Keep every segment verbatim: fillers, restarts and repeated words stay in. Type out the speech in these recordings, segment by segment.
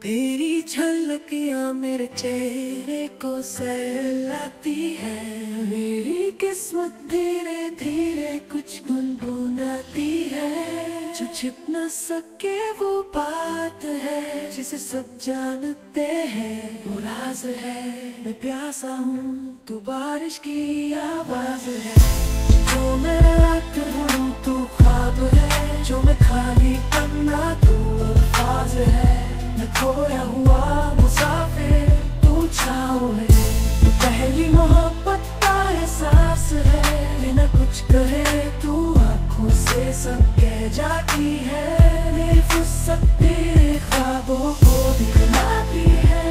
तेरी झलकियाँ मेरे चेहरे को सहलाती है। मेरी किस्मत धीरे धीरे कुछ गुनगुनाती है। जो छिप न सके वो बात है जिसे सब जानते हैं। वो राज है, मैं प्यासा हूँ, तू बारिश की आवाज है। जो मैं रात हूँ तू ख्वाब है, जो मैं खाली पन्ना तू अल्फाज है। मैं खोया हुआ मुसाफिर, तू छाँव है। तू पहली मोहब्बत का एहसास है। बिना कुछ कहे तू आँखों से सब कह जाती है। मेरी फुर्सत तेरे ख्वाबों को दिखलाती है।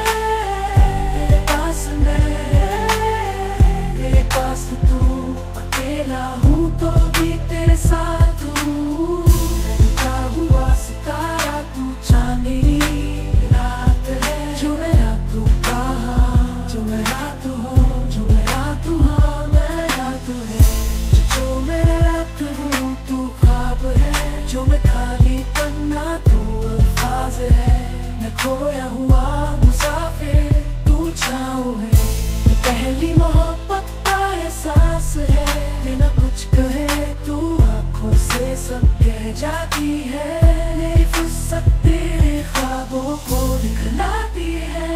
मेरे पास मैं, मेरे पास तू, अकेला हूँ तो भी तेरे साथ हूँ। मैं हुआ सितारा तू चांदनी रात है। जो मेरा तू कहाँ, जो मेरा तू हो, जो मेरा तू हाँ मेरा तू है। जो मेरा रात हूँ तू ख्वाब है, जो मैं खाली पन्ना तू अल्फाज है। मैं खोया हुआ मुसाफिर, तू छाँव है। पहली मोहब्बत का एहसास है। बिना कुछ कहे तू आँखों से सब कह जाती है। मेरी फुर्सत तेरे ख्वाबों को दिखलाती है।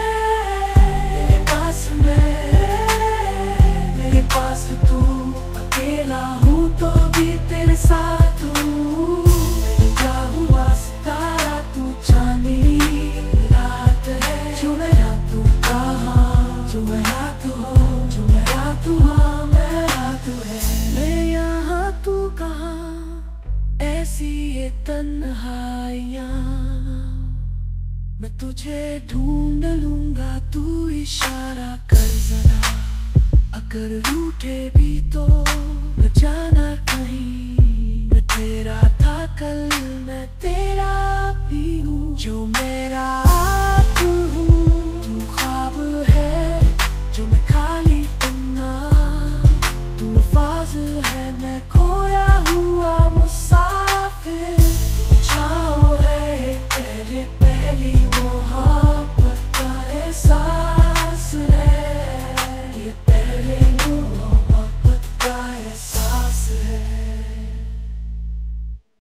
मेरे पास मैं, मेरे पास तू, अकेला हूँ तो भी तेरे साथ हूँ। क्या हुआ सितारा तू चांदनी रात है। जो मेरा तू कहाँ, जो मेरा तू हो, जो मेरा तू हाँ मेरा तू है। मैं यहाँ तू कहाँ, ऐसी ये तन्हाइयाँ। मैं तुझे ढूंढ लूंगा, तू इशारा कर जरा। अगर रूठे भी तो न जाना